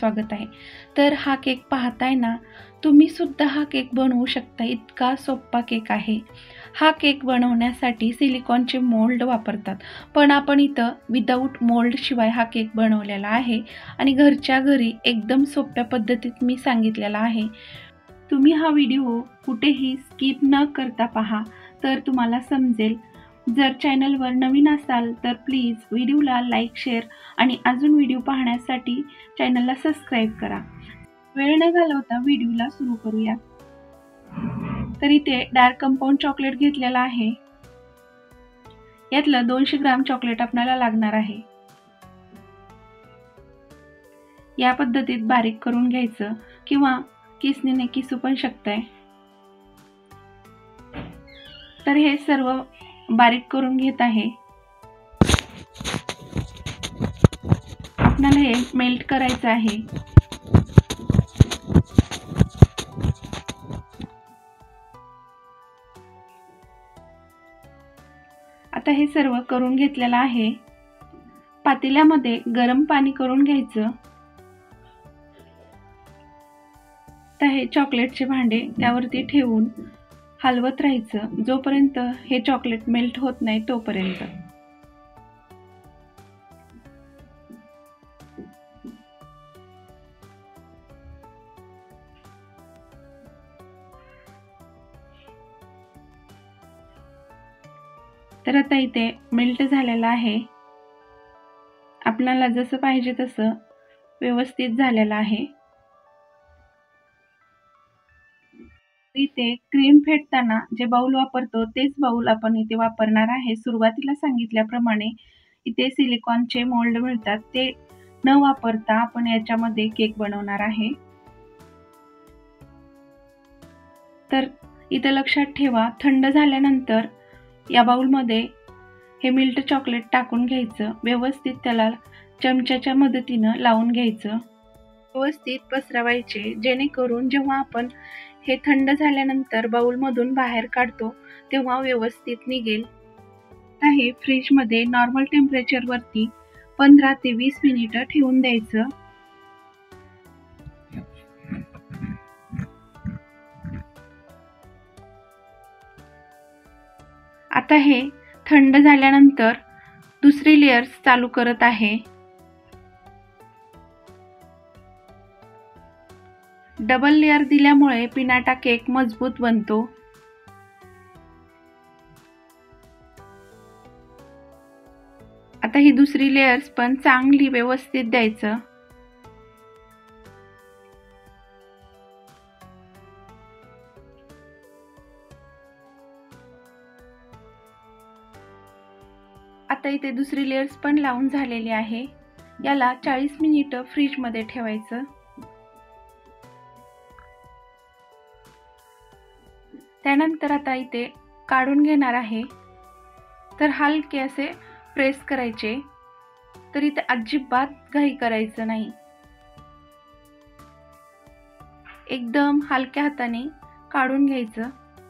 स्वागत आहे। तर हा केक पाहताय ना, तुम्ही सुद्धा हा केक बनवू शकता, इतका सोपा केक आहे। हा केक बनवण्यासाठी सिलिकॉनचे मोल्ड वापरतात, पण आपण इथं विदाऊट मोल्ड शिवाय हा केक बनवलेला आहे आणि घरच्या घरी एकदम सोप्या पद्धतीत मी सांगितलेला आहे। तुम्ही हा व्हिडिओ कुठेही स्किप न करता पहा, तर तुम्हाला समजेल। जर चॅनलवर नवीन असाल तर प्लीज व्हिडिओला लाईक, शेअर आणि अजून व्हिडिओ पाहण्यासाठी चॅनलला सबस्क्राईब करा। वेळ न घालवता व्हिडिओला सुरू करूया। तर इथे डार्क कंपाऊंड चॉकलेट घेतलेला आहे। यातलं 200 ग्राम चॉकलेट आपल्याला लागणार आहे। या पद्धतीत बारीक करून घ्यायचं किंवा किसणीने किसू पण शकताय। तर हे सर्व बारीक करून घेत आहे। आपल्याला हे मेल्ट करायचं आहे। आता हे सर्व करून घेतलेलं आहे। पातेल्यामध्ये गरम पाणी करून घ्यायचं। आता हे चॉकलेटचे भांडे त्यावरती ठेवून हलवत राहायचं जोपर्यंत हे चॉकलेट मेल्ट होत नाही तोपर्यंत। तर आता इथे मेल्ट झालेला आहे। आपल्याला जसं पाहिजे तसं व्यवस्थित झालेलं आहे। इथे क्रीम फेटताना जे बाउल वापरतो तेच बाउल आपण इथे वापरणार आहे। सुरुवातीला सांगितल्याप्रमाणे इथे सिलिकॉनचे मोल्ड मिळतात, ते न वापरता आपण याच्यामध्ये केक बनवणार आहे। तर इथे लक्षात ठेवा, थंड झाल्यानंतर या बाउलमध्ये हे मिल्ट चॉकलेट टाकून घ्यायचं। व्यवस्थित त्याला चमच्याच्या मदतीनं लावून घ्यायचं। व्यवस्थित पसरवायचे, जेणेकरून जेव्हा आपण हे थंड झाल्यानंतर बाउलमधून बाहेर काढतो तेव्हा व्यवस्थित निघेल। आता हे फ्रीजमध्ये नॉर्मल टेम्परेचरवरती 15 ते 20 मिनिटं ठेवून द्यायचं। आता हे थंड झाल्यानंतर दुसरी लेयर्स चालू करत आहे। डबल लेयर दिल्यामुळे पिनाटा केक मजबूत बनतो। आता ही दुसरी लेयर्स पण चांगली व्यवस्थित द्यायचं। आता इथे दुसरी लेयर्स पण लावून झालेली आहे। याला 40 मिनिटं फ्रीजमध्ये ठेवायचं। त्यानंतर आता इथे काढून घेणार आहे। तर हलके असे प्रेस करायचे, तर इथे अजिबात घाई करायचं नाही। एकदम हलक्या हाताने काढून घ्यायचं।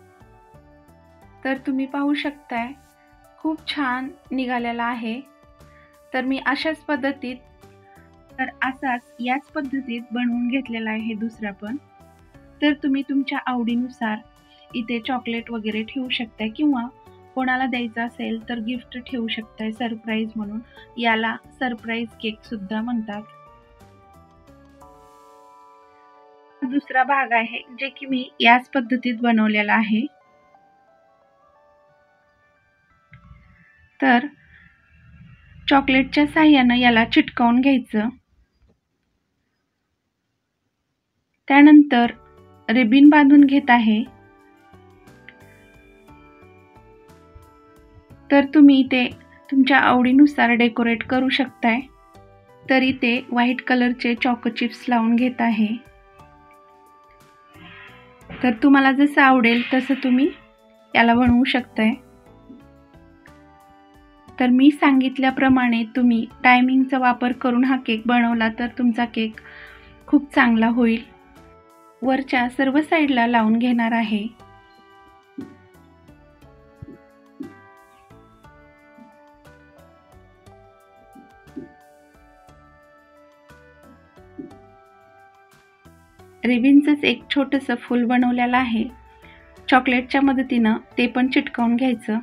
तर तुम्ही पाहू शकताय खूप छान निघालेला आहे। तर मी अशाच पद्धतीत याच पद्धतीत बनवून घेतलेला आहे दुसरा पण। तर तुम्ही तुमच्या आवडीनुसार इथे चॉकलेट वगैरे ठेवू शकताय किंवा कोणाला द्यायचं असेल तर गिफ्ट ठेवू शकताय सरप्राईज म्हणून। याला सरप्राईज केक सुद्धा म्हणतात। दुसरा भाग आहे जे की मी याच पद्धतीत बनवलेला आहे। तर चॉकलेटच्या साहाय्याने याला चिटकवून घ्यायचं। त्यानंतर रिबीन बांधून घेत आहे। तर तुम्ही इथे तुमच्या आवडीनुसार डेकोरेट करू शकताय। तर इथे व्हाईट कलरचे चॉको चिप्स लावून घेत आहे। तर तुम्हाला जसं आवडेल तसं तुम्ही याला बनवू शकताय। तर मी सांगितल्याप्रमाणे तुम्ही टायमिंगचा वापर करून हा केक बनवला तर तुमचा केक खूप चांगला होईल। वरच्या सर्व साईडला लावून घेणार आहे। रिबिनचंच एक छोटंसं फूल बनवलेलं आहे. चॉकलेटच्या मदतीनं ते पण चिटकवून घ्यायचं.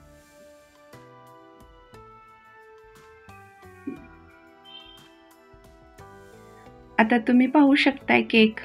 आता तुम्ही पाहू शकताय केक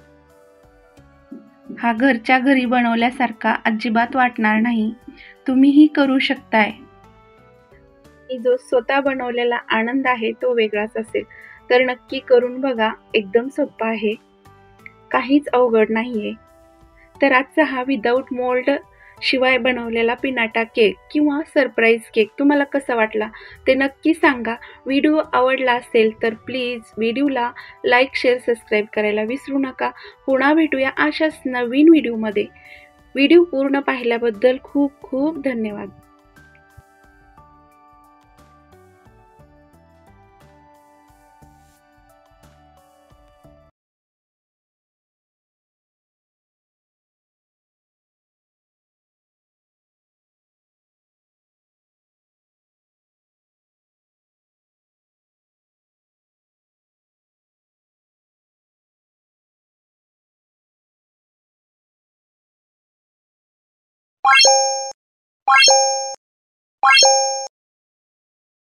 हा घरच्या घरी बनवल्यासारखा अजिबात वाटणार नाही. तुम्हीही करू शकताय. जो स्वतः बनवलेला आनंद आहे तो वेगळाच असेल. तर नक्की करून बघा. एकदम सोपा आहे. काहीच अवघड नाहीये. तर आजचा हा विदाऊट मोल्ड शिवाय बनवलेला पिनाटा केक किंवा सरप्राईज केक तुम्हाला कसा वाटला ते नक्की सांगा. व्हिडिओ आवडला असेल तर प्लीज व्हिडिओला लाईक, शेअर, सबस्क्राईब करायला विसरू नका. पुन्हा भेटूया अशाच नवीन व्हिडिओमध्ये. व्हिडिओ पूर्ण पाहिल्याबद्दल खूप खूप धन्यवाद.